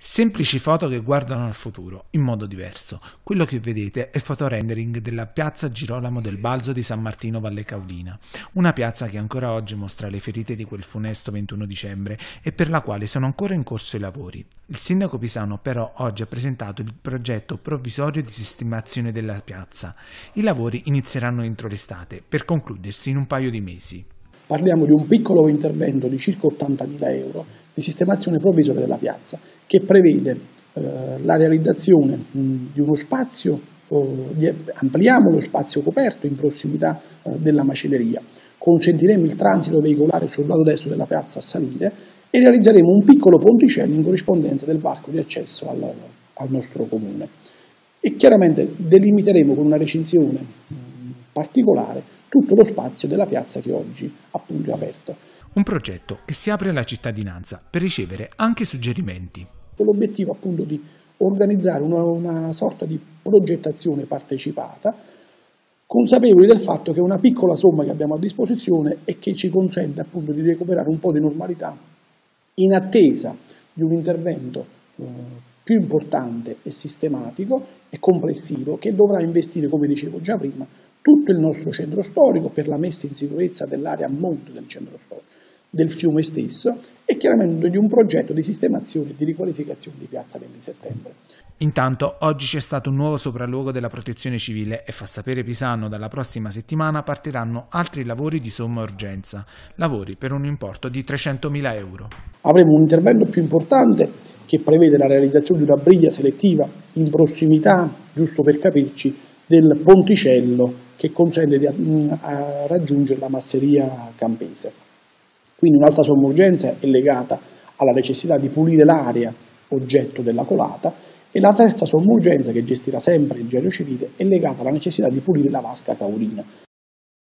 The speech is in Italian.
Semplici foto che guardano al futuro, in modo diverso. Quello che vedete è fotorendering della piazza Girolamo del Balzo di San Martino Valle Caudina, una piazza che ancora oggi mostra le ferite di quel funesto 21 dicembre e per la quale sono ancora in corso i lavori. Il sindaco pisano però oggi ha presentato il progetto provvisorio di sistemazione della piazza. I lavori inizieranno entro l'estate, per concludersi in un paio di mesi. Parliamo di un piccolo intervento di circa 80.000 euro di sistemazione provvisoria della piazza, che prevede la realizzazione di uno spazio, ampliamo lo spazio coperto in prossimità della macelleria, consentiremo il transito veicolare sul lato destro della piazza a salire e realizzeremo un piccolo ponticello in corrispondenza del varco di accesso al nostro comune. E chiaramente delimiteremo con una recinzione particolare tutto lo spazio della piazza che oggi appunto è aperto. Un progetto che si apre alla cittadinanza per ricevere anche suggerimenti. Con l'obiettivo appunto di organizzare una sorta di progettazione partecipata, consapevoli del fatto che è una piccola somma che abbiamo a disposizione e che ci consente appunto di recuperare un po' di normalità in attesa di un intervento più importante e sistematico e complessivo che dovrà investire, come dicevo già prima, tutto il nostro centro storico per la messa in sicurezza dell'area a monte del centro storico, del fiume stesso e chiaramente di un progetto di sistemazione e di riqualificazione di Piazza 20 Settembre. Intanto oggi c'è stato un nuovo sopralluogo della Protezione Civile e fa sapere Pisano dalla prossima settimana partiranno altri lavori di somma urgenza, lavori per un importo di 300.000 euro. Avremo un intervento più importante che prevede la realizzazione di una briglia selettiva in prossimità, giusto per capirci, del ponticello che consente di raggiungere la masseria campese. Quindi un'altra somma urgenza è legata alla necessità di pulire l'area oggetto della colata e la terza somma urgenza, che gestirà sempre il Genio Civile, è legata alla necessità di pulire la vasca caudina.